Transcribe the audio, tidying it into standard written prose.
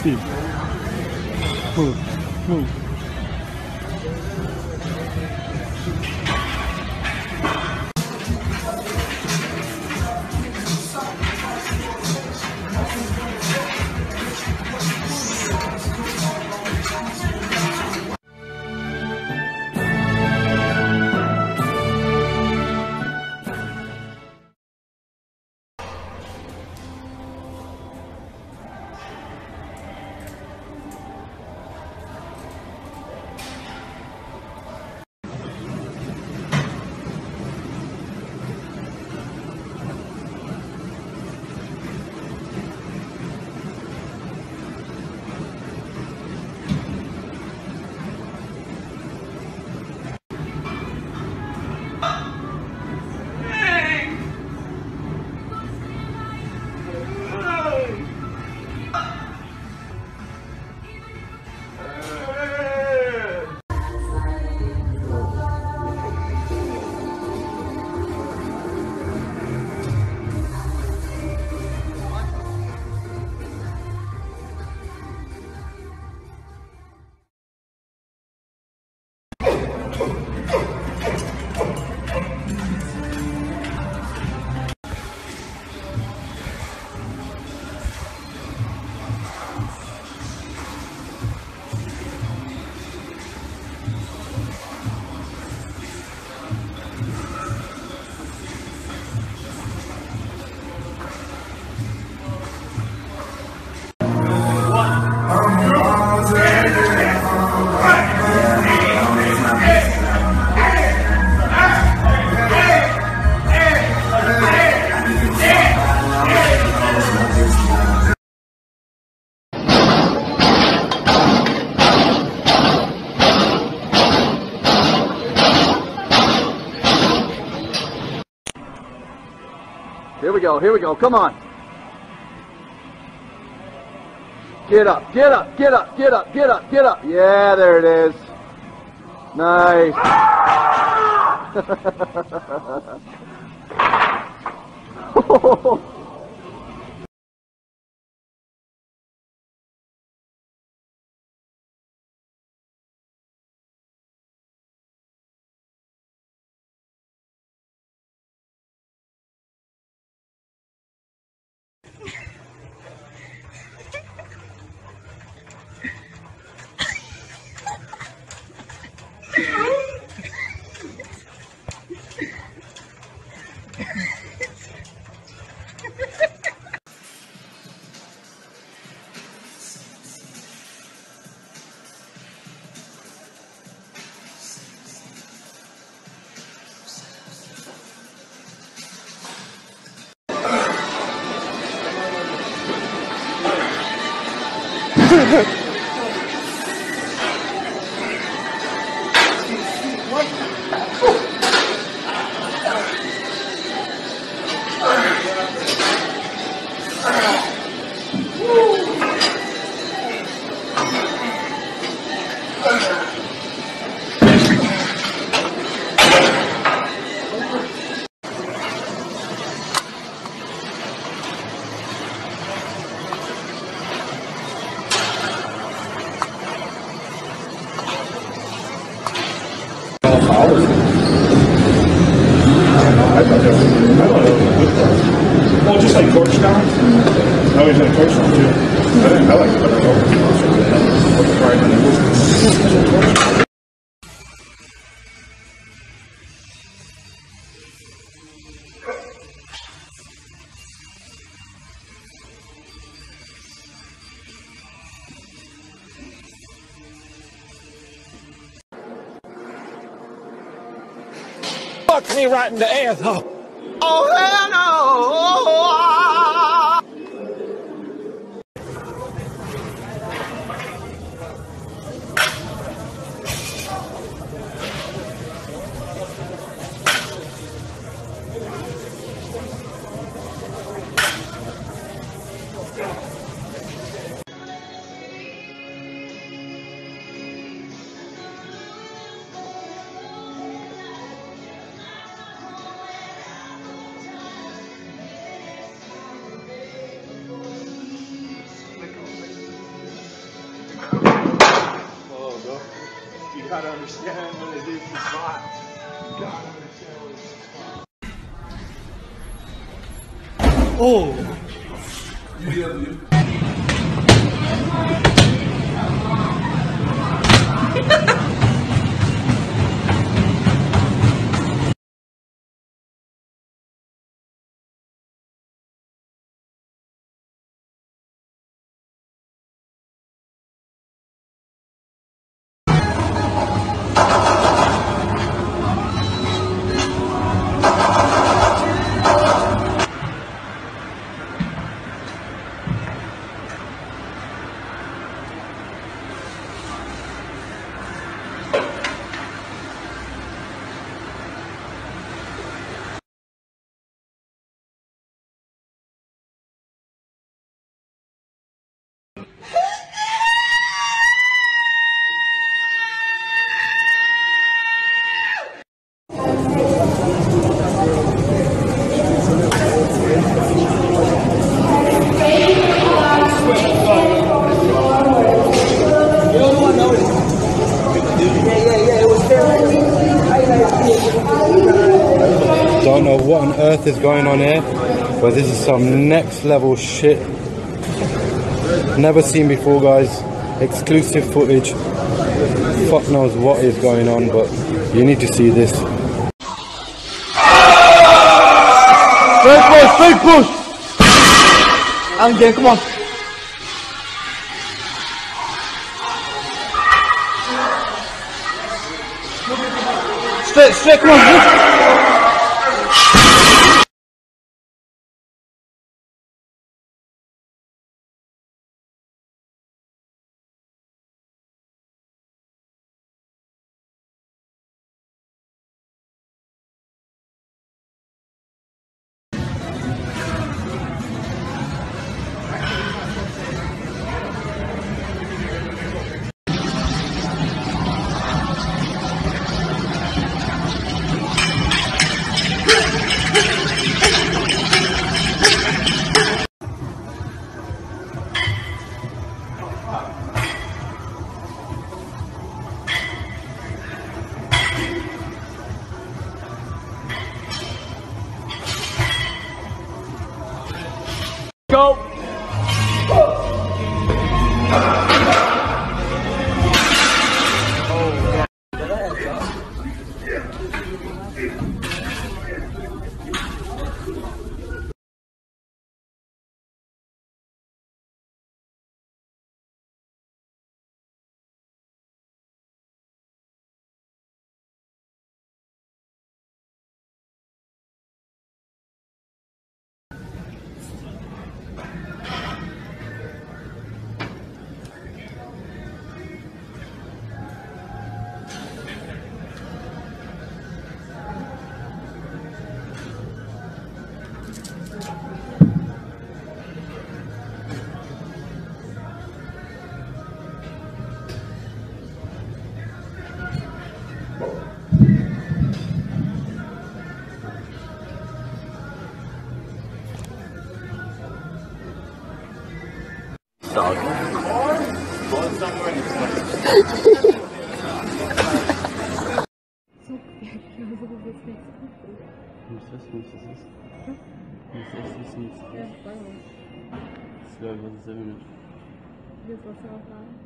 Steve. Move. Move. Here we go, come on. Get up, get up, get up, get up, get up, get up. Yeah, there it is. Nice. Well, just like Georgetown. I always like Georgetown too. I like it better. Fuck me right in the ass. Oh hell no! bro. You gotta understand what it is to survive. You gotta understand what it is to survive. Oh! Don't know what on earth is going on here, but this is some next level shit. Never seen before, guys. Exclusive footage. Fuck knows what is going on, but you need to see this. Straight push! Angel, come on. Straight, come on. Go! Dog. Jetzt, was du auch sagen.